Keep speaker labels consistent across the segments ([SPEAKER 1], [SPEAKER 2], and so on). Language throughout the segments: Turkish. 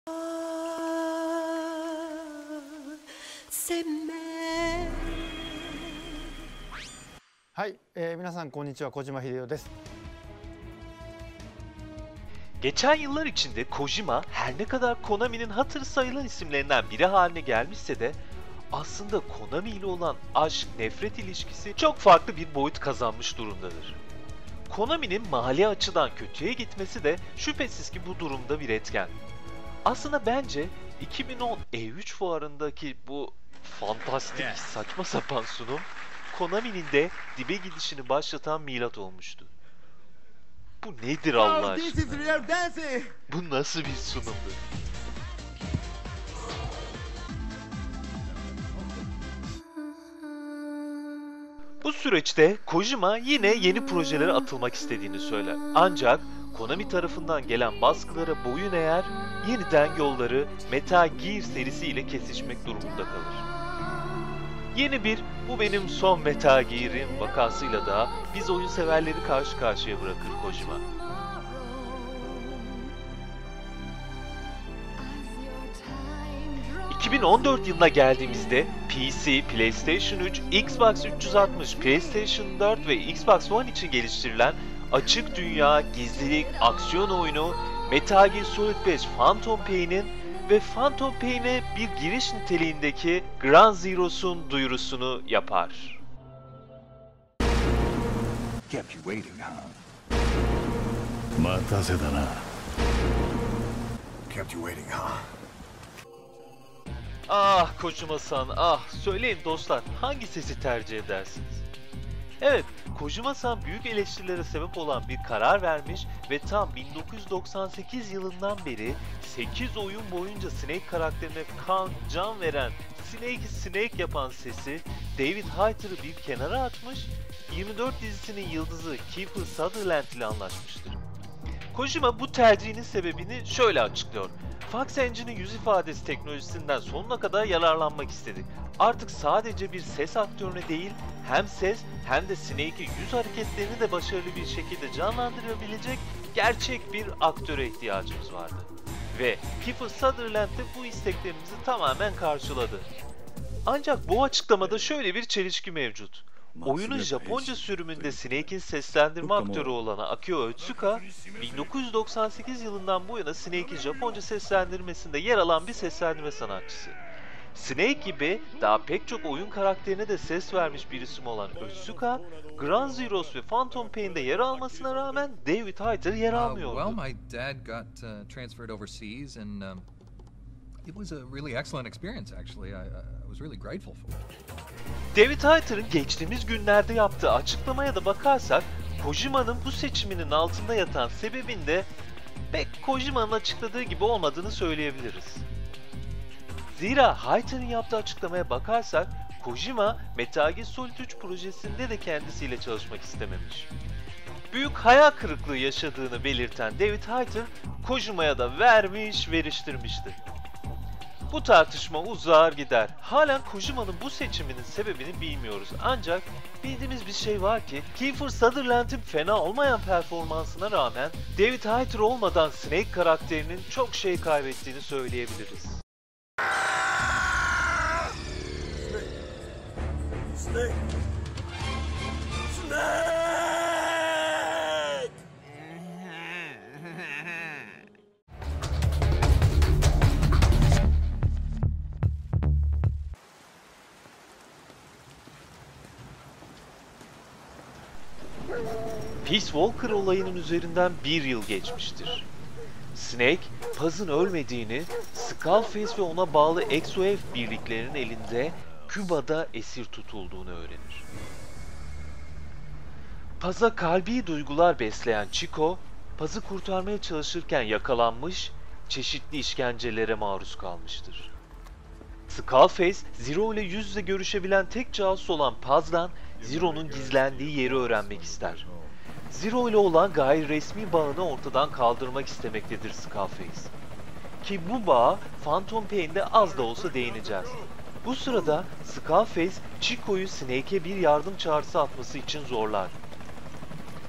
[SPEAKER 1] はい、皆さんこんにちは、小島秀夫です。
[SPEAKER 2] Geçen yıllar içinde Kojima her ne kadar Konami'nin hatırı sayılan isimlerinden biri haline gelmişse de aslında Konami ile olan aşk-nefret ilişkisi çok farklı bir boyut kazanmış durumdadır. Konami'nin mali açıdan kötüye gitmesi de şüphesiz ki bu durumda bir etken. Aslında bence 2010 E3 fuarındaki bu fantastik saçma sapan sunum Konami'nin de dibe gidişini başlatan milat olmuştu. Bu nedir Allah aşkına? Bu nasıl bir sunumdu? Bu süreçte Kojima yine yeni projelere atılmak istediğini söyler. Ancak Konami tarafından gelen baskılara boyun eğer, yeniden yolları Metal Gear serisiyle kesişmek durumunda kalır. Yeni bir "bu benim son Metal Gear'im" vakasıyla da biz oyun severleri karşı karşıya bırakır Kojima. ...2014 yılına geldiğimizde PC, PlayStation 3, Xbox 360, PlayStation 4 ve Xbox One için geliştirilen açık dünya, gizlilik, aksiyon oyunu Metal Gear Solid 5 Phantom Pain'in ve Phantom Pain'e bir giriş niteliğindeki Ground Zeroes'un duyurusunu yapar.
[SPEAKER 3] Kept you waiting, huh? Kept you waiting, huh?
[SPEAKER 2] Ah Kojima-san, ah söyleyin dostlar, hangi sesi tercih edersiniz? Evet, Kojima-san büyük eleştirilere sebep olan bir karar vermiş ve tam 1998 yılından beri 8 oyun boyunca Snake karakterine kan, can veren, Snake'i Snake yapan sesi David Hayter'ı bir kenara atmış, 24 dizisinin yıldızı Kiefer Sutherland ile anlaşmıştır. Kojima bu tercihinin sebebini şöyle açıklıyor. Fox Engine'in yüz ifadesi teknolojisinden sonuna kadar yararlanmak istedi. Artık sadece bir ses aktörüne değil, hem ses hem de Snake'in yüz hareketlerini de başarılı bir şekilde canlandırabilecek gerçek bir aktöre ihtiyacımız vardı. Ve Kiefer Sutherland de bu isteklerimizi tamamen karşıladı. Ancak bu açıklamada şöyle bir çelişki mevcut. Oyunun Japonca sürümünde Snake'in seslendirme aktörü olan Akio Otsuka, 1998 yılından bu yana Snake'in Japonca seslendirmesinde yer alan bir seslendirme sanatçısı. Snake gibi daha pek çok oyun karakterine de ses vermiş bir isim olan Otsuka, Ground Zeroes ve Phantom Pain'de yer almasına rağmen David Hayter yer almıyordu.
[SPEAKER 4] Well, my dad got transferred overseas and it was a really excellent experience actually. I was really grateful for it.
[SPEAKER 2] David Hayter'ın geçtiğimiz günlerde yaptığı açıklamaya da bakarsak, Kojima'nın bu seçiminin altında yatan sebebin de pek Kojima'nın açıkladığı gibi olmadığını söyleyebiliriz. Zira Hayter'ın yaptığı açıklamaya bakarsak, Kojima Metal Gear Solid 3 projesinde de kendisiyle çalışmak istememiş. Büyük hayal kırıklığı yaşadığını belirten David Hayter, Kojima'ya da veriştirmişti. Bu tartışma uzar gider. Halen Kojima'nın bu seçiminin sebebini bilmiyoruz. Ancak bildiğimiz bir şey var ki Kiefer Sutherland'in fena olmayan performansına rağmen David Hayter olmadan Snake karakterinin çok şey kaybettiğini söyleyebiliriz.
[SPEAKER 3] Snake! Snake!
[SPEAKER 2] Peace Walker olayının üzerinden bir yıl geçmiştir. Snake, Paz'ın ölmediğini, Skullface ve ona bağlı EXO-F birliklerinin elinde Küba'da esir tutulduğunu öğrenir. Paz'a kalbi duygular besleyen Chico, Paz'ı kurtarmaya çalışırken yakalanmış, çeşitli işkencelere maruz kalmıştır. Skullface, Zero ile yüz yüze görüşebilen tek casus olan Paz'dan Zero'nun gizlendiği yeri öğrenmek ister. Zero ile olan gayri resmi bağını ortadan kaldırmak istemektedir Skullface. Ki bu bağa Phantom Pain'de az da olsa değineceğiz. Bu sırada Skullface, Chico'yu Snake'e bir yardım çağrısı atması için zorlar.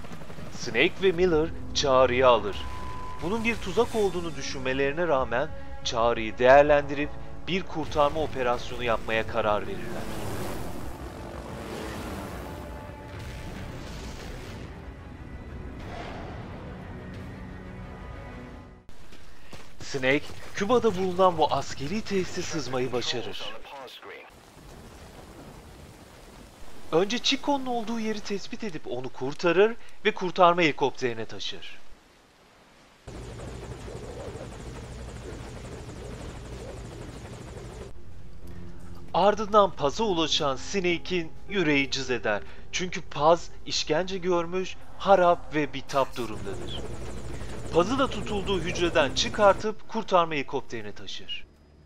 [SPEAKER 2] Snake ve Miller çağrıyı alır. Bunun bir tuzak olduğunu düşünmelerine rağmen çağrıyı değerlendirip bir kurtarma operasyonu yapmaya karar verirler. Snake, Küba'da bulunan bu askeri tesise sızmayı başarır. Önce Chico'nun olduğu yeri tespit edip onu kurtarır ve kurtarma helikopterine taşır. Ardından Paz'a ulaşan Snake'in yüreği cız eder. Çünkü Paz işkence görmüş, harap ve bitap durumdadır. Paz'ı da tutulduğu hücreden çıkartıp kurtarma helikopterine taşır.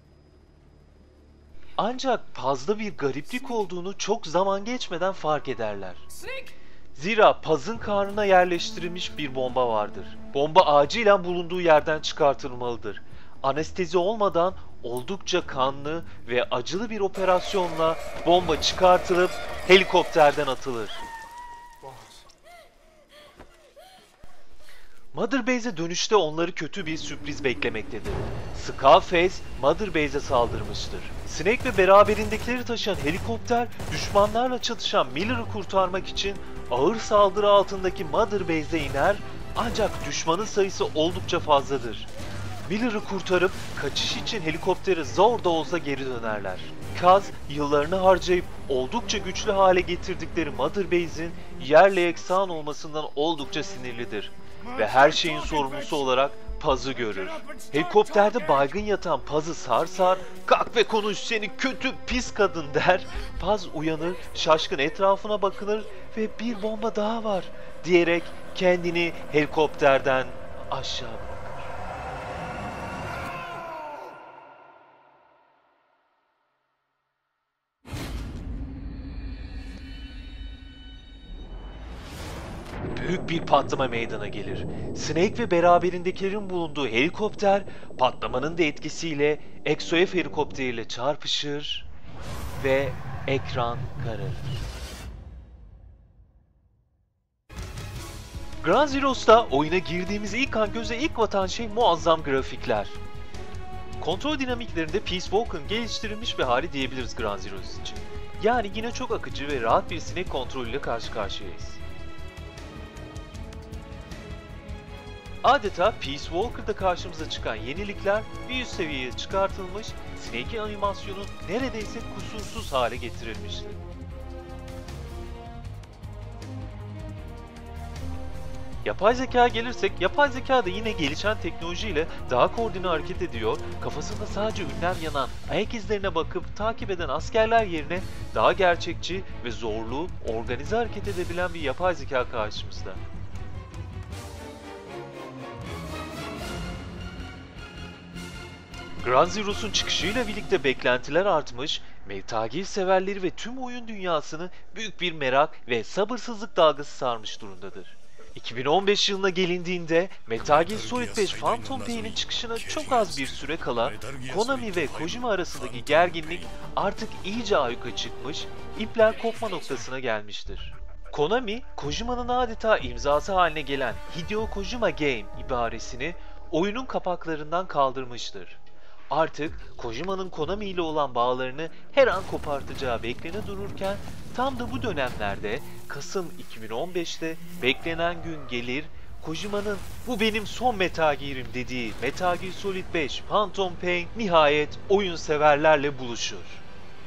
[SPEAKER 2] Ancak Paz'da bir gariplik olduğunu çok zaman geçmeden fark ederler. Zira Paz'ın karnına yerleştirilmiş bir bomba vardır. Bomba acilen bulunduğu yerden çıkartılmalıdır. Anestezi olmadan oldukça kanlı ve acılı bir operasyonla bomba çıkartılıp helikopterden atılır. Mother Base'e dönüşte onları kötü bir sürpriz beklemektedir. Scarface, Mother Base'e saldırmıştır. Snake ve beraberindekileri taşıyan helikopter, düşmanlarla çatışan Miller'ı kurtarmak için ağır saldırı altındaki Mother Base'e iner, ancak düşmanın sayısı oldukça fazladır. Miller'ı kurtarıp kaçış için helikoptere zor da olsa geri dönerler. Kaz, yıllarını harcayıp oldukça güçlü hale getirdikleri Mother Base'in yerle yeksan olmasından oldukça sinirlidir ve her şeyin sorumlusu olarak Paz'ı görür. Helikopterde baygın yatan Paz'ı sar, "Kalk ve konuş seni kötü pis kadın" der. Paz uyanır, şaşkın etrafına bakınır ve "Bir bomba daha var" diyerek kendini helikopterden aşağı bırakır. Büyük bir patlama meydana gelir. Snake ve beraberindekilerin bulunduğu helikopter patlamanın da etkisiyle EXO-F helikopteriyle çarpışır ve ekran kararır. Ground Zeroes'ta oyuna girdiğimiz ilk an göze ilk batan şey muazzam grafikler. Kontrol dinamiklerinde Peace Walker'ın geliştirilmiş bir hali diyebiliriz Ground Zeroes için. Yani yine çok akıcı ve rahat bir Snake kontrolüyle karşı karşıyayız. Adeta Peace Walker'da karşımıza çıkan yenilikler bir üst seviyeye çıkartılmış, Snake'in animasyonu neredeyse kusursuz hale getirilmişti. Yapay zeka gelirsek, yapay zeka da yine gelişen teknolojiyle daha koordine hareket ediyor, kafasında sadece ünlem yanan, ayak izlerine bakıp takip eden askerler yerine daha gerçekçi ve zorlu, organize hareket edebilen bir yapay zeka karşımızda. Ground Zeroes'un çıkışıyla birlikte beklentiler artmış, Metal Gear severleri ve tüm oyun dünyasını büyük bir merak ve sabırsızlık dalgası sarmış durumdadır. 2015 yılına gelindiğinde Metal Gear Solid 5 Phantom Pain'in çıkışına çok az bir süre kala Konami ve Kojima arasındaki gerginlik artık iyice ayyuka çıkmış, ipler kopma noktasına gelmiştir. Konami, Kojima'nın adeta imzası haline gelen Hideo Kojima Game ibaresini oyunun kapaklarından kaldırmıştır. Artık Kojima'nın Konami ile olan bağlarını her an kopartacağı beklene dururken tam da bu dönemlerde Kasım 2015'te beklenen gün gelir, Kojima'nın "Bu benim son Metal Gear'im" dediği Metal Gear Solid 5 Phantom Pain nihayet oyun severlerle buluşur.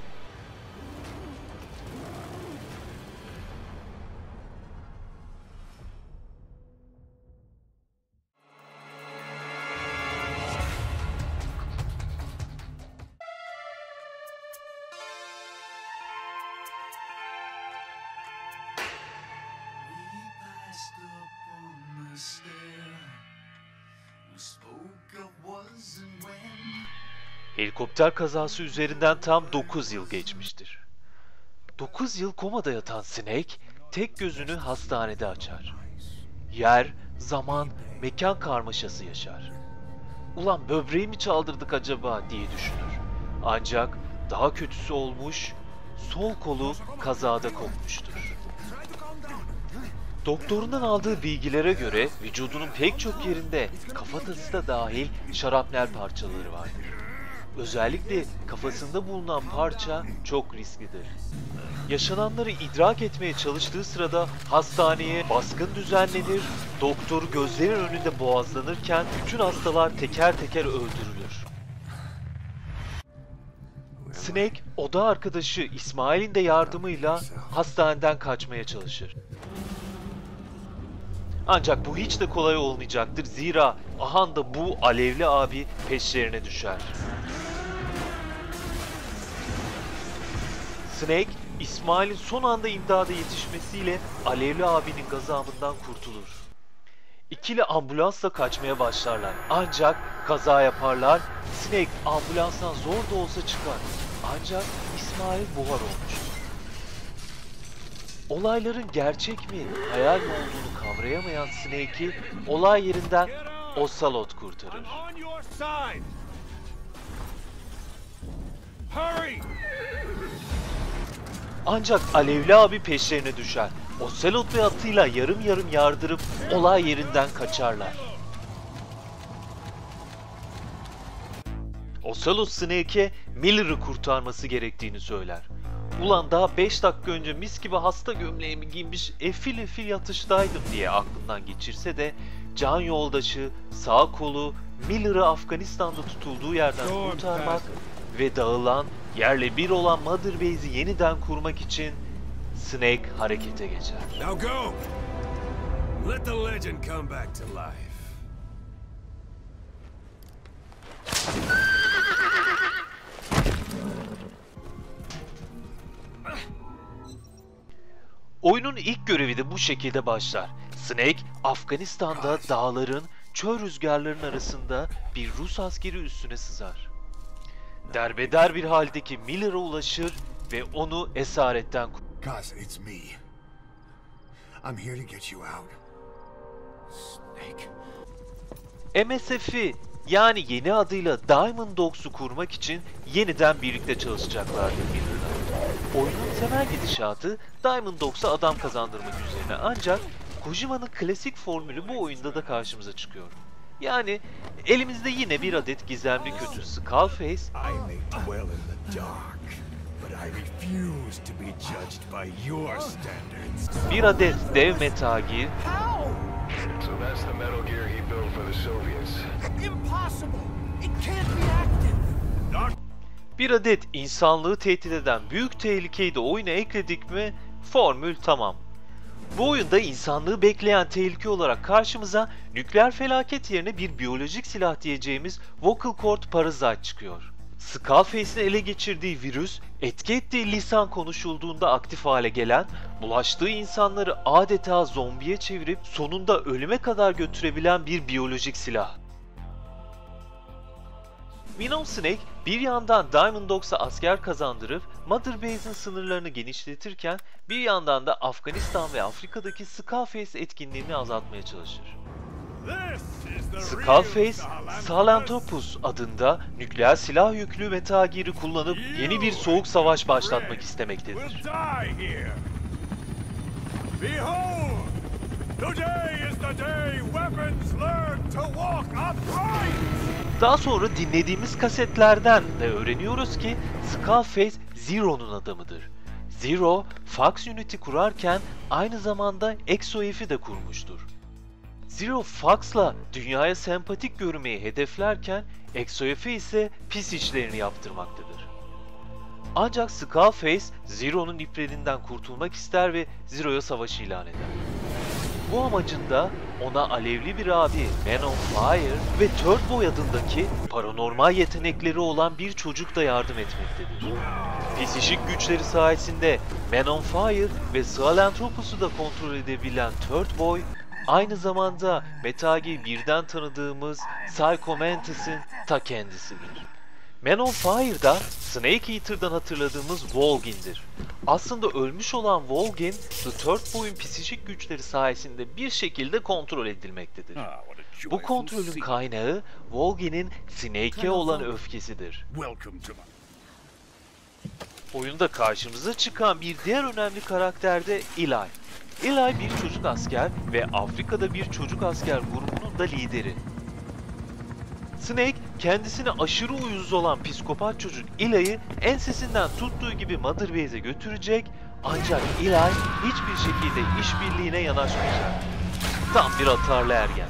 [SPEAKER 2] Helikopter kazası üzerinden tam 9 yıl geçmiştir. 9 yıl komada yatan Snake, tek gözünü hastanede açar. Yer, zaman, mekan karmaşası yaşar. "Ulan böbreği mi çaldırdık acaba?" diye düşünür. Ancak daha kötüsü olmuş, sol kolu kazada kopmuştur. Doktorundan aldığı bilgilere göre vücudunun pek çok yerinde, kafatası da dahil, şarapnel parçaları vardır. Özellikle kafasında bulunan parça çok risklidir. Yaşananları idrak etmeye çalıştığı sırada hastaneye baskın düzenlenir, doktor gözlerin önünde boğazlanırken bütün hastalar teker teker öldürülür. Snake, oda arkadaşı İsmail'in de yardımıyla hastaneden kaçmaya çalışır. Ancak bu hiç de kolay olmayacaktır, zira ahanda bu alevli abi peşlerine düşer. Snake, İsmail'in son anda imdada yetişmesiyle alevli abinin gazabından kurtulur. İkili ambulansla kaçmaya başlarlar. Ancak kaza yaparlar. Snake ambulanstan zor da olsa çıkar. Ancak İsmail buhar olmuştur. Olayların gerçek mi, hayal mi olduğunu kavrayamayan Snake'i olay yerinden Ocelot kurtarır. Ancak alevli abi peşlerine düşer. Ocelot ve atıyla yarım yarım yardırıp olay yerinden kaçarlar. Ocelot Snake'e Miller'ı kurtarması gerektiğini söyler. Ulan daha 5 dakika önce mis gibi hasta gömleğimi giymiş efil efil yatıştaydım diye aklından geçirse de can yoldaşı, sağ kolu Miller'ı Afganistan'da tutulduğu yerden kurtarmak ve dağılan, yerle bir olan Mother Base'i yeniden kurmak için Snake harekete geçer.
[SPEAKER 5] Now go! Let the legend come back to life.
[SPEAKER 2] Oyunun ilk görevi de bu şekilde başlar. Snake, Afganistan'da dağların, çöl rüzgarlarının arasında bir Rus askeri üssüne sızar. Derbeder bir haldeki Miller'a ulaşır ve onu esaretten kurtarır.
[SPEAKER 3] Cuz, it's me. I'm here to get you out. Snake.
[SPEAKER 2] MSF'i yani yeni adıyla Diamond Dogs'u kurmak için yeniden birlikte çalışacaklardır Miller'la. Oyunun temel gidişatı Diamond Dogs'a adam kazandırmak üzerine, ancak Kojima'nın klasik formülü bu oyunda da karşımıza çıkıyor. Yani elimizde yine bir adet gizemli kötü Skullface,
[SPEAKER 3] I may dwell in the dark, but I refuse to be judged by your standards.
[SPEAKER 2] bir adet dev Metal Gear,
[SPEAKER 6] So that's the Metal Gear he built for the Soviets.
[SPEAKER 5] Impossible! It can't be active!
[SPEAKER 2] bir adet insanlığı tehdit eden büyük tehlikeyi de oyuna ekledik mi formül tamam. Bu oyunda insanlığı bekleyen tehlike olarak karşımıza nükleer felaket yerine bir biyolojik silah diyeceğimiz Vocal Cord Parasite çıkıyor. Skullface'in ele geçirdiği virüs, etki ettiği lisan konuşulduğunda aktif hale gelen, bulaştığı insanları adeta zombiye çevirip sonunda ölüme kadar götürebilen bir biyolojik silah. Minnow Snake bir yandan Diamond Dogs'a asker kazandırıp Mother Base'in sınırlarını genişletirken bir yandan da Afganistan ve Afrika'daki Skullface etkinliğini azaltmaya çalışır. Skullface, Sahelanthropus adında nükleer silah yüklü Metal Gear'ı kullanıp yeni bir soğuk savaş başlatmak istemektedir.
[SPEAKER 5] We'll die here! Behold! Today is the day weapons learn to walk upright!
[SPEAKER 2] Daha sonra dinlediğimiz kasetlerden de öğreniyoruz ki Skullface Zero'nun adamıdır. Zero, Fox Unit'i kurarken aynı zamanda ExoF'i de kurmuştur. Zero, Fox'la dünyaya sempatik görünmeyi hedeflerken ExoF'e ise pis işlerini yaptırmaktadır. Ancak Skullface, Zero'nun iplerinden kurtulmak ister ve Zero'ya savaş ilan eder. Bu amacında ona alevli bir abi Man on Fire ve Turtboy adındaki paranormal yetenekleri olan bir çocuk da yardım etmektedir. Psişik güçleri sayesinde Man on Fire ve Sahelanthropus'u da kontrol edebilen Turtboy, aynı zamanda Metal Gear 1'den tanıdığımız Psycho Mantis'in ta kendisidir. Man on Fire'da Snake Eater'dan hatırladığımız Volgin'dir. Aslında ölmüş olan Volgin, The Turtboy'un psişik güçleri sayesinde bir şekilde kontrol edilmektedir. Bu kontrolün kaynağı Volgin'in Snake'e olan öfkesidir.
[SPEAKER 5] Welcome to my...
[SPEAKER 2] Oyunda karşımıza çıkan bir diğer önemli karakter de Eli. Eli bir çocuk asker ve Afrika'da bir çocuk asker grubunun da lideri. Snake, kendisine aşırı uyuz olan psikopat çocuk Eli'yi ensesinden tuttuğu gibi Mother Base'e götürecek, ancak Eli hiçbir şekilde işbirliğine yanaşmayacak. Tam bir atarlı ergen.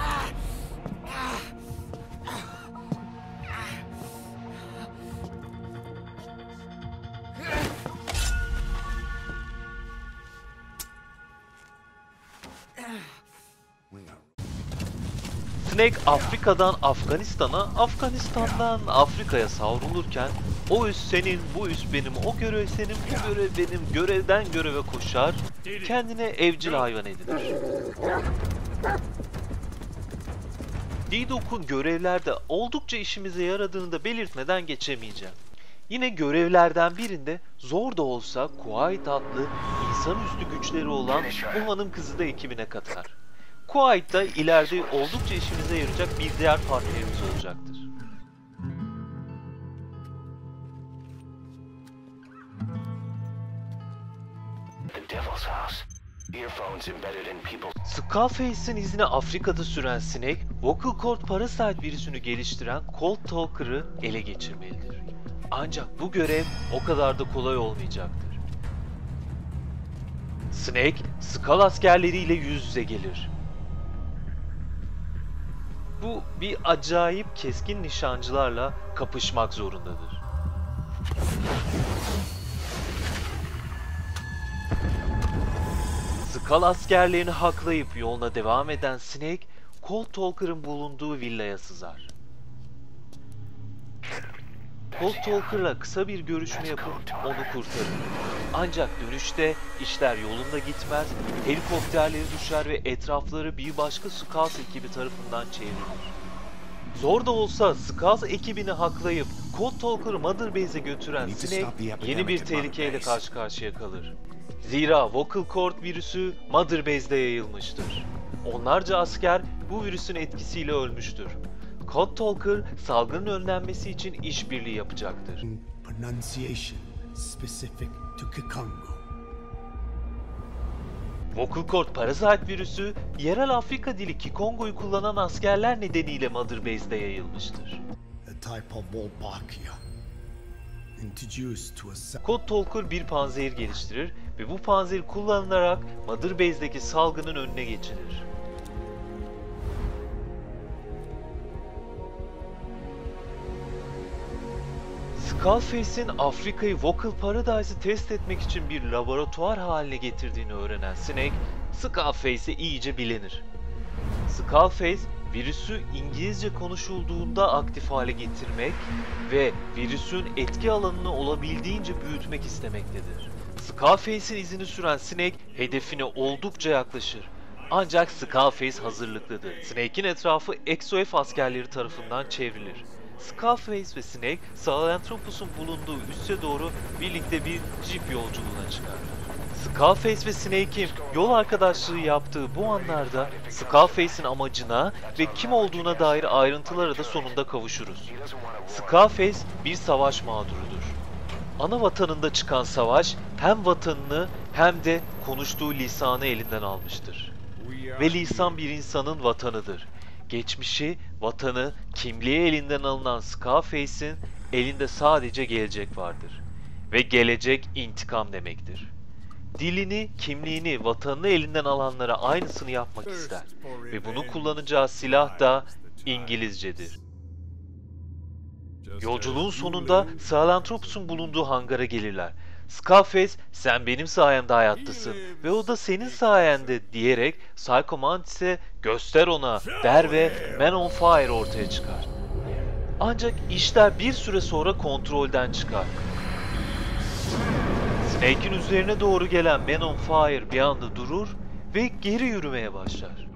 [SPEAKER 2] Snake Afrika'dan Afganistan'a, Afganistan'dan Afrika'ya savrulurken o üs senin, bu üs benim, o görev senin, bu görev benim, görevden göreve koşar, kendine evcil hayvan edinir. D-Doc'un görevlerde oldukça işimize yaradığını da belirtmeden geçemeyeceğim. Yine görevlerden birinde zor da olsa Kuwait adlı insanüstü güçleri olan bu hanım kızı da ekibine katar. Kuwait da ileride oldukça işimize yarayacak bir diğer partnerimiz olacaktır. Skullface'in izini Afrika'da süren Snake, Vocal Cord Parasite virüsünü geliştiren Cold Talker'ı ele geçirmelidir. Ancak bu görev o kadar da kolay olmayacaktır. Snake, Skull askerleriyle yüz yüze gelir. Bu bir acayip keskin nişancılarla kapışmak zorundadır. Skull askerlerini haklayıp yoluna devam eden Snake, Cold Talker'ın bulunduğu villaya sızar. Cold Talker'la kısa bir görüşme yapıp onu kurtarır. Ancak dönüşte işler yolunda gitmez, helikopterleri düşer ve etrafları bir başka Skulls ekibi tarafından çevrilir. Zor da olsa Skulls ekibini haklayıp Cold Talker'ı Mother Base'e götüren Snake yeni bir tehlikeyle karşı karşıya kalır. Zira Vocal Cord virüsü Mother Base'de yayılmıştır. Onlarca asker bu virüsün etkisiyle ölmüştür. Cold Talker salgının önlenmesi için işbirliği yapacaktır.
[SPEAKER 3] Pronunciation specific to Kikongo.
[SPEAKER 2] Vocal Cord Parasite virüsü yerel Afrika dili Kikongo'yu kullanan askerler nedeniyle Mother Base'de yayılmıştır.
[SPEAKER 3] A type of Wolbachia. Introduced to a
[SPEAKER 2] Cold Talker bir panzehir geliştirir ve bu panzehir kullanılarak Mother Base'deki salgının önüne geçilir. Skullface'in Afrika'yı Vocal Paradise'ı test etmek için bir laboratuvar haline getirdiğini öğrenen Snake, Skullface'e iyice bilenir. Skullface, virüsü İngilizce konuşulduğunda aktif hale getirmek ve virüsün etki alanını olabildiğince büyütmek istemektedir. Skullface'in izini süren Snake, hedefine oldukça yaklaşır. Ancak Skullface hazırlıklıdır. Snake'in etrafı XOF askerleri tarafından çevrilir. Skullface ve Snake, Sahelanthropus'un bulunduğu üsse doğru birlikte bir jeep yolculuğuna çıkar. Skullface ve Snake'in yol arkadaşlığı yaptığı bu anlarda Skullface'in amacına ve kim olduğuna dair ayrıntılara da sonunda kavuşuruz. Skullface bir savaş mağdurudur. Ana vatanında çıkan savaş hem vatanını hem de konuştuğu lisanı elinden almıştır. Ve lisan bir insanın vatanıdır. Geçmişi, vatanı, kimliği elinden alınan Skullface'in elinde sadece gelecek vardır. Ve gelecek intikam demektir. Dilini, kimliğini, vatanını elinden alanlara aynısını yapmak ister. Ve bunu kullanacağı silah da İngilizcedir. Yolculuğun sonunda Sahelanthropus'un bulunduğu hangara gelirler. Skullface, sen benim sayemde hayattasın ve o da senin sayende diyerek Psycho Mantis'e göster ona der ve Man on Fire ortaya çıkar. Ancak işler bir süre sonra kontrolden çıkar. Snake'in üzerine doğru gelen Man on Fire bir anda durur ve geri yürümeye başlar.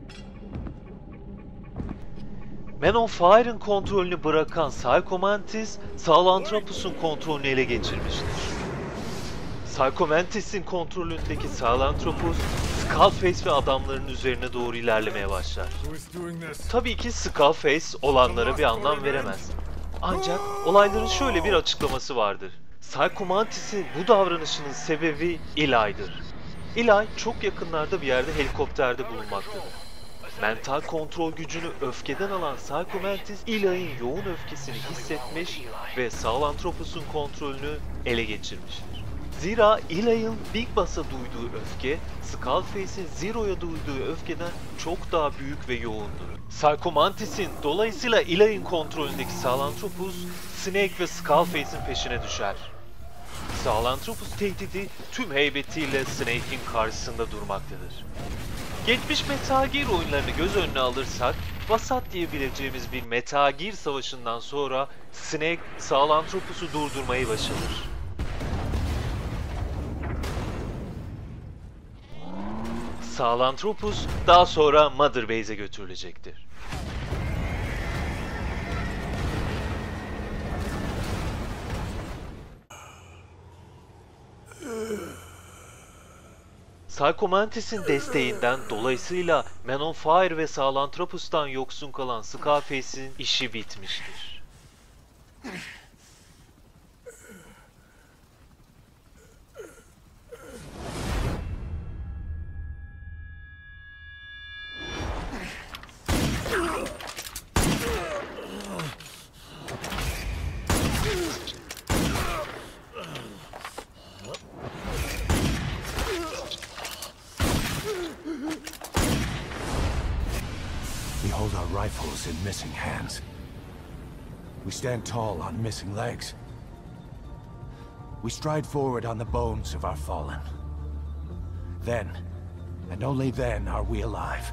[SPEAKER 2] Man on Fire'ın kontrolünü bırakan Psycho Mantis, Sahelanthropus'un kontrolünü ele geçirmiştir. Psycho Mantis'in kontrolündeki Sahelanthropus, Skullface ve adamların üzerine doğru ilerlemeye başlar. Tabii ki Skullface olanlara bir anlam veremez. Ancak olayların şöyle bir açıklaması vardır. Psycho Mantis'in bu davranışının sebebi Eli'dir. Eli çok yakınlarda bir yerde helikopterde bulunmaktadır. Mental kontrol gücünü öfkeden alan Psycho Mantis, Eli'nin yoğun öfkesini hissetmiş ve Sahelanthropus'un kontrolünü ele geçirmiştir. Zira Eli'nin Big Boss'a duyduğu öfke, Skullface'in Zero'ya duyduğu öfkeden çok daha büyük ve yoğundur. Psycho Mantis'in dolayısıyla Eli'nin kontrolündeki Sahelanthropus, Snake ve Skullface'in peşine düşer. Sahelanthropus tehdidi tüm heybetiyle Snake'in karşısında durmaktadır. Geçmiş Metal Gear oyunlarını göz önüne alırsak, vasat diyebileceğimiz bir Metal Gear savaşından sonra Snake, Sahelanthropus'u durdurmayı başarır. Sahelanthropus daha sonra Mother Base'e götürülecektir. Psycho Mantis'in desteğinden dolayısıyla Man on Fire ve Sahelanthropus'tan yoksun kalan Skullface'in işi bitmiştir.
[SPEAKER 3] We hold our rifles in missing hands. We stand tall on missing legs. We stride forward on the bones of our fallen. Then, and only then, are we alive.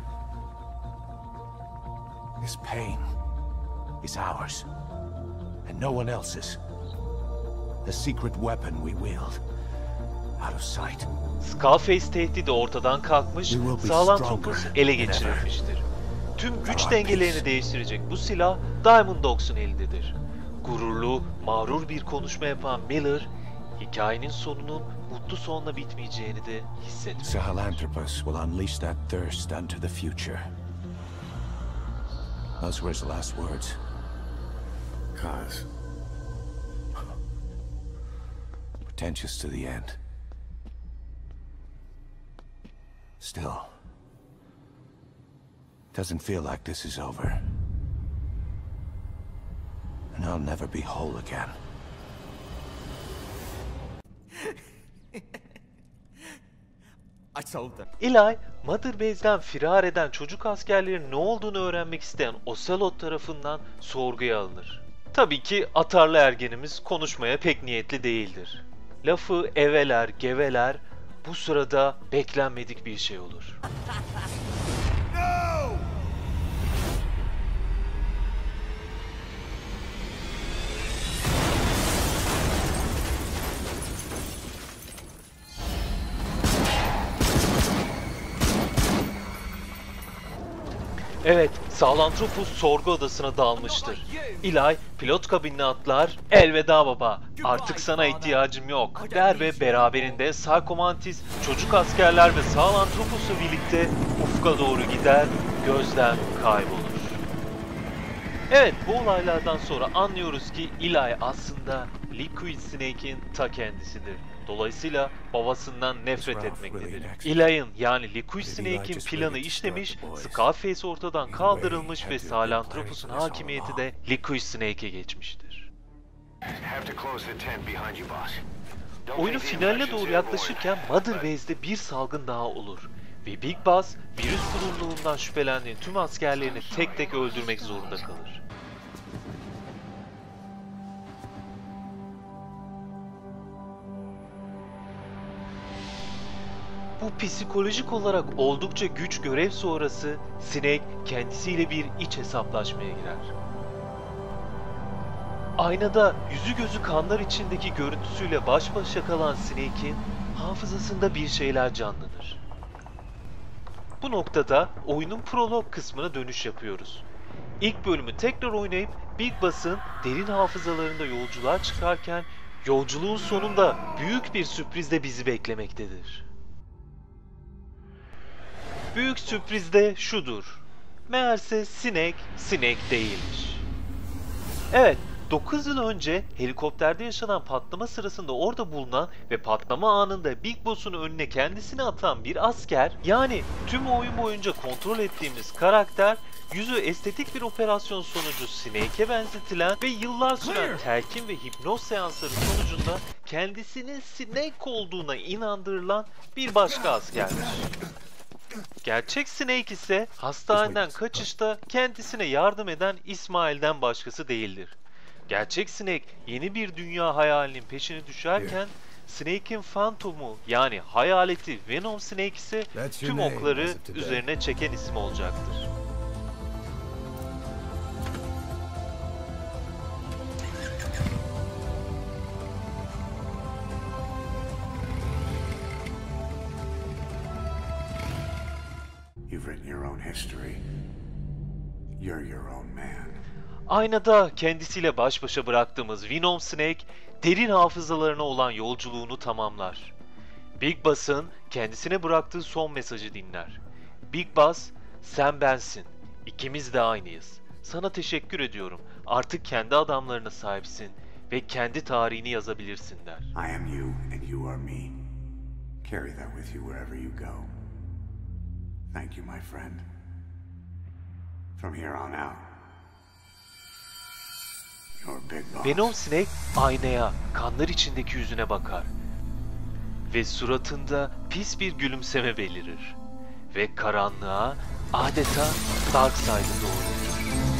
[SPEAKER 3] This pain is ours, and no one else's. The secret weapon we wield, out of sight.
[SPEAKER 2] Skullface tehdidi ortadan kalkmış, Sahelanthropus ele geçirilmiştir. Tüm güç dengelerini değiştirecek bu silah Diamond Dogs'un elindedir. Gururlu, mağrur bir konuşma yapan Miller, hikayenin sonunun mutlu sonla bitmeyeceğini de hissetmiş.
[SPEAKER 3] Sahelanthropus will unleash that thirst unto the future. Those were his last words. Kaz. Pretentious to the end. Still, doesn't feel like this is over. And I'll never be whole again.
[SPEAKER 7] I told them.
[SPEAKER 2] Eli, Mother Base'den firar eden çocuk askerlerin ne olduğunu öğrenmek isteyen Ocelot tarafından sorguya alınır. Tabii ki atarlı ergenimiz konuşmaya pek niyetli değildir. Lafı eveler, geveler, bu sırada beklenmedik bir şey olur. Evet, Sahelanthropus sorgu odasına dalmıştır. Eli pilot kabinine atlar, elveda baba, artık sana ihtiyacım yok der ve beraberinde Psycho Mantis, çocuk askerler ve Sahelanthropus'la birlikte ufka doğru gider, gözden kaybolur. Evet, bu olaylardan sonra anlıyoruz ki Eli aslında Liquid Snake'in ta kendisidir. Dolayısıyla babasından nefret etmektedir. Eli'nin yani Liquid Snake'in planı işlemiş, Skullface ortadan kaldırılmış ve Sahelanthropus'un hakimiyeti de Liquid Snake'e geçmiştir. Oyunun finaline doğru yaklaşırken Mother Base'de bir salgın daha olur. Ve Big Boss, virüs kurulduğundan şüphelendiği tüm askerlerini tek tek öldürmek zorunda kalır. Bu psikolojik olarak oldukça güç görev sonrası Snake kendisiyle bir iç hesaplaşmaya girer. Aynada yüzü gözü kanlar içindeki görüntüsüyle baş başa kalan Snake'in hafızasında bir şeyler canlanır. Bu noktada oyunun prolog kısmına dönüş yapıyoruz. İlk bölümü tekrar oynayıp Big Boss'ın derin hafızalarında yolculuğa çıkarken yolculuğun sonunda büyük bir sürpriz de bizi beklemektedir. Büyük sürpriz de şudur. Meğerse Snake değilmiş. Evet, 9 yıl önce helikopterde yaşanan patlama sırasında orada bulunan ve patlama anında Big Boss'un önüne kendisini atan bir asker, yani tüm oyun boyunca kontrol ettiğimiz karakter, yüzü estetik bir operasyon sonucu Snake'e benzetilen ve yıllar süren telkin ve hipnoz seansları sonucunda kendisinin Snake olduğuna inandırılan bir başka askerdir. Gerçek Snake ise hastaneden kaçışta kendisine yardım eden İsmail'den başkası değildir. Gerçek Snake yeni bir dünya hayalinin peşine düşerken Snake'in fantomu yani hayaleti Venom Snake ise tüm okları üzerine çeken isim olacaktır.
[SPEAKER 3] You've written your own history. You're your own man.
[SPEAKER 2] Aynada kendisiyle baş başa bıraktığımız Venom Snake, derin hafızalarına olan yolculuğunu tamamlar. Big Boss'ın kendisine bıraktığı son mesajı dinler. Big Boss, sen bensin. İkimiz de aynıyız. Sana teşekkür ediyorum. Artık kendi adamlarına sahipsin ve kendi tarihini yazabilirsin der.
[SPEAKER 3] I am you and you are me. Carry that with you wherever you go. Thank you, my friend. From here on out, you're Big Boss.
[SPEAKER 2] Venom Snake aynaya, kanlar içindeki yüzüne bakar. Ve suratında pis bir gülümseme belirir. Ve karanlığa adeta Darkseid'e doğru yürür.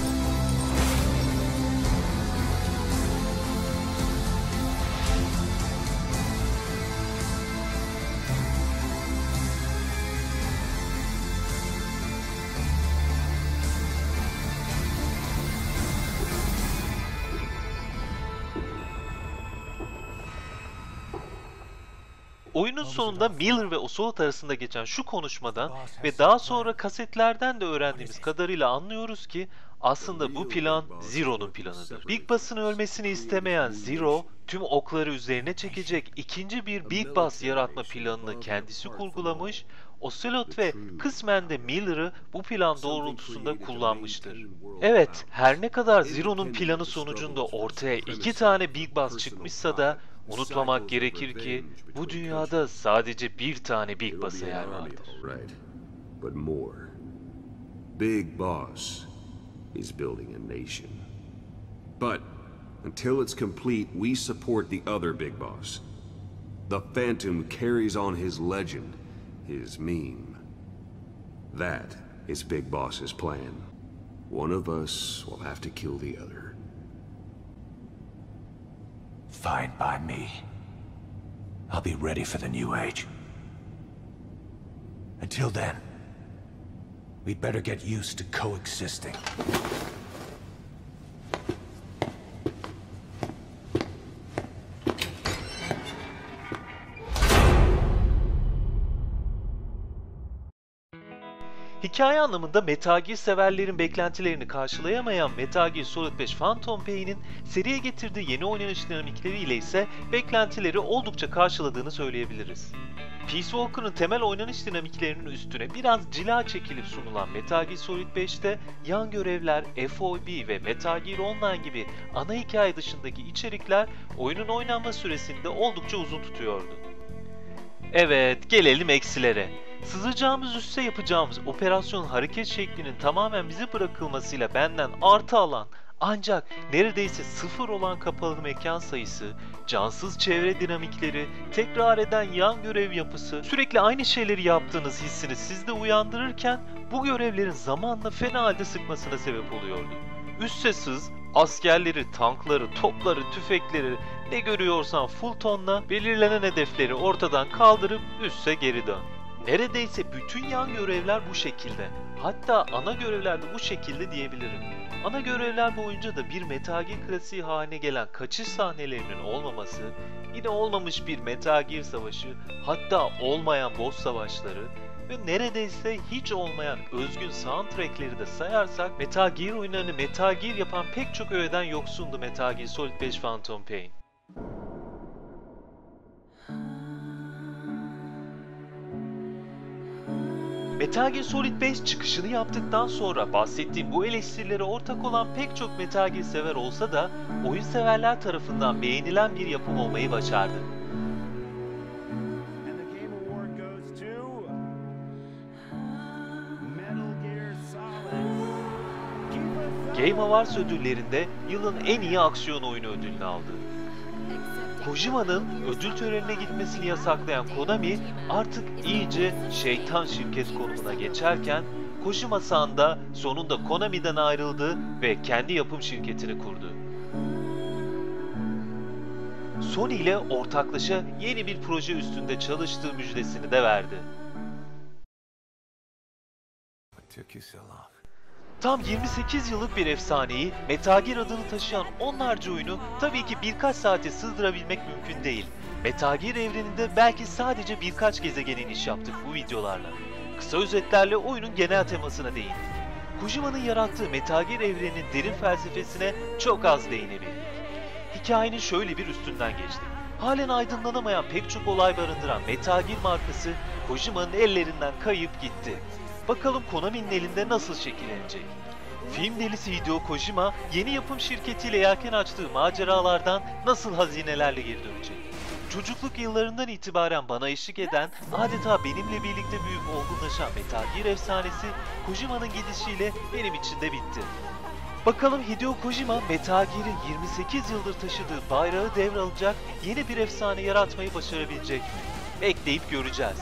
[SPEAKER 2] Oyunun sonunda Miller ve Ocelot arasında geçen şu konuşmadan ve daha sonra kasetlerden de öğrendiğimiz kadarıyla anlıyoruz ki aslında bu plan Zero'nun planıdır. Big Boss'ın ölmesini istemeyen Zero, tüm okları üzerine çekecek ikinci bir Big Boss yaratma planını kendisi kurgulamış, Ocelot ve kısmen de Miller'ı bu plan doğrultusunda kullanmıştır. Evet, her ne kadar Zero'nun planı sonucunda ortaya iki tane Big Boss çıkmışsa da unutmamak gerekir ki bu dünyada sadece bir tane Big Boss'a yer vardır.
[SPEAKER 8] Right. But more. Big Boss is building a nation. But until it's complete, we support the other Big Boss. The Phantom carries on his legend, his meme. That is Big Boss's plan. One of us will have to kill the other.
[SPEAKER 3] Fine by me. I'll be ready for the new age. Until then, we'd better get used to coexisting.
[SPEAKER 2] Hikaye anlamında Metal Gear severlerin beklentilerini karşılayamayan Metal Gear Solid 5 Phantom Pain'in seriye getirdiği yeni oynanış dinamikleriyle ise beklentileri oldukça karşıladığını söyleyebiliriz. Peace Walker'ın temel oynanış dinamiklerinin üstüne biraz cila çekilip sunulan Metal Gear Solid 5'te yan görevler, FOB ve Metal Gear Online gibi ana hikaye dışındaki içerikler oyunun oynanma süresinde oldukça uzun tutuyordu. Evet, gelelim eksilere. Sızacağımız üsse yapacağımız operasyon hareket şeklinin tamamen bize bırakılmasıyla benden artı alan ancak neredeyse sıfır olan kapalı mekan sayısı, cansız çevre dinamikleri, tekrar eden yan görev yapısı, sürekli aynı şeyleri yaptığınız hissini sizde uyandırırken bu görevlerin zamanla fena halde sıkmasına sebep oluyordu. Üsse sız, askerleri, tankları, topları, tüfekleri ne görüyorsan full tonla belirlenen hedefleri ortadan kaldırıp üsse geri dön. Neredeyse bütün yan görevler bu şekilde. Hatta ana görevler de bu şekilde diyebilirim. Ana görevler boyunca da bir Metal Gear klasiği haline gelen kaçış sahnelerinin olmaması, yine olmamış bir Metal Gear savaşı, hatta olmayan boss savaşları ve neredeyse hiç olmayan özgün soundtrackleri de sayarsak Metal Gear oyunlarını Metal Gear yapan pek çok öğeden yoksundu Metal Gear Solid 5 Phantom Pain. Metal Gear Solid 5 çıkışını yaptıktan sonra bahsettiğim bu eleştirilere ortak olan pek çok Metal Gear sever olsa da oyun severler tarafından beğenilen bir yapım olmayı başardı.
[SPEAKER 5] And the Game Award goes to Metal Gear Solid.
[SPEAKER 2] Game Awards ödüllerinde yılın en iyi aksiyon oyunu ödülünü aldı. Kojima'nın ödül törenine gitmesini yasaklayan Konami artık iyice şeytan şirket konumuna geçerken Kojima-san da sonunda Konami'den ayrıldı ve kendi yapım şirketini kurdu. Sony ile ortaklaşa yeni bir proje üstünde çalıştığı müjdesini de verdi.
[SPEAKER 3] What took you so long?
[SPEAKER 2] Tam 28 yıllık bir efsaneyi, Metal Gear adını taşıyan onlarca oyunu tabii ki birkaç saate sığdırabilmek mümkün değil. Metal Gear evreninde belki sadece birkaç gezegen iniş yaptık bu videolarla. Kısa özetlerle oyunun genel temasına değindik. Kojima'nın yarattığı Metal Gear evreninin derin felsefesine çok az değinebildik. Hikayenin şöyle bir üstünden geçtik. Halen aydınlanamayan pek çok olay barındıran Metal Gear markası Kojima'nın ellerinden kayıp gitti. Bakalım Konami'nin elinde nasıl şekillenecek? Film delisi Hideo Kojima yeni yapım şirketiyle yelken açtığı maceralardan nasıl hazinelerle geri dönecek? Çocukluk yıllarından itibaren bana eşlik eden, adeta benimle birlikte büyüyüp olgunlaşan Metal Gear efsanesi Kojima'nın gidişiyle benim için de bitti. Bakalım Hideo Kojima Metal Gear'in 28 yıldır taşıdığı bayrağı devralacak yeni bir efsane yaratmayı başarabilecek mi? Bekleyip göreceğiz.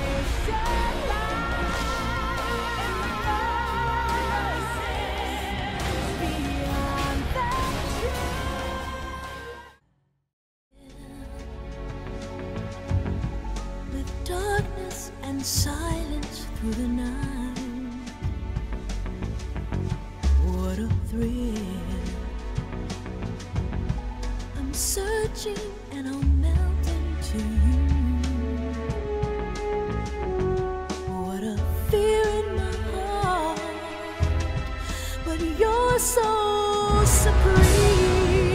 [SPEAKER 9] Darkness and silence through the night. What a thrill. I'm searching and I'll melt into you. What a fear in my heart. But you're so supreme.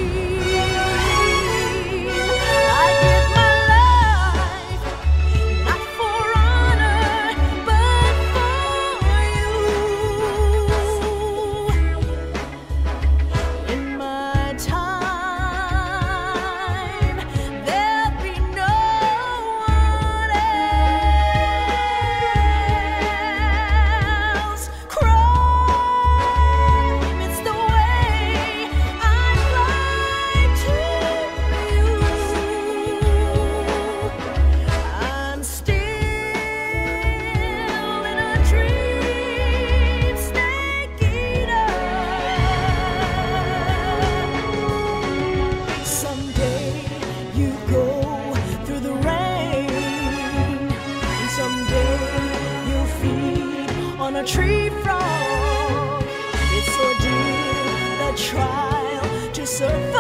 [SPEAKER 9] A tree frog, it's ordeal, the trial to survive.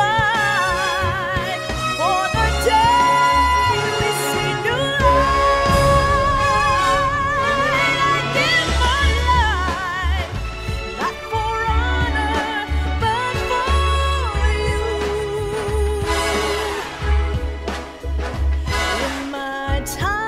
[SPEAKER 9] For the day we see new light, I give my life, not for honor, but for you. In my time.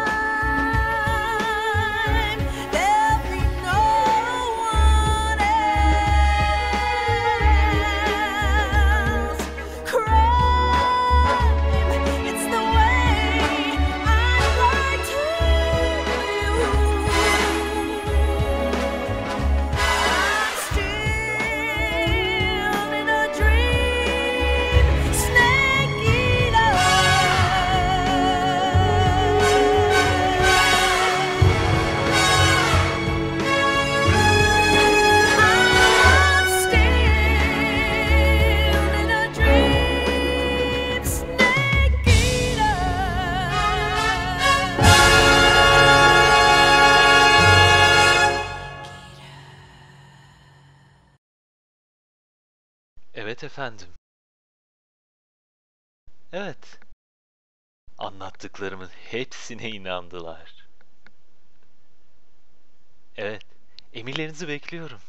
[SPEAKER 2] Evet efendim. Evet. Anlattıklarımın hepsine inandılar. Evet. Emirlerinizi bekliyorum.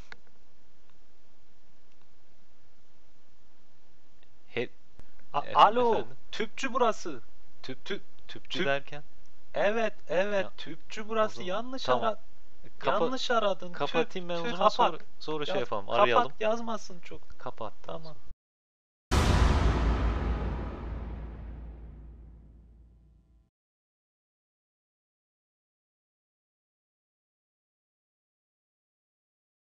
[SPEAKER 10] Alo,
[SPEAKER 2] efendim?
[SPEAKER 10] tüpçü burası.
[SPEAKER 2] Tüpçü
[SPEAKER 10] Tüp-
[SPEAKER 2] derken?
[SPEAKER 10] Evet,
[SPEAKER 2] Ya,
[SPEAKER 10] tüpçü burası.
[SPEAKER 2] o zaman-
[SPEAKER 10] Yanlış
[SPEAKER 2] tamam.
[SPEAKER 10] ama Yanlış aradın.
[SPEAKER 2] Kapatayım ben o zaman
[SPEAKER 10] kapat.
[SPEAKER 2] sonra şey
[SPEAKER 10] Ya,
[SPEAKER 2] yapalım.
[SPEAKER 10] kapat,
[SPEAKER 2] Arayalım.
[SPEAKER 10] yazmasın çok.
[SPEAKER 2] Kapat.
[SPEAKER 10] Tamam.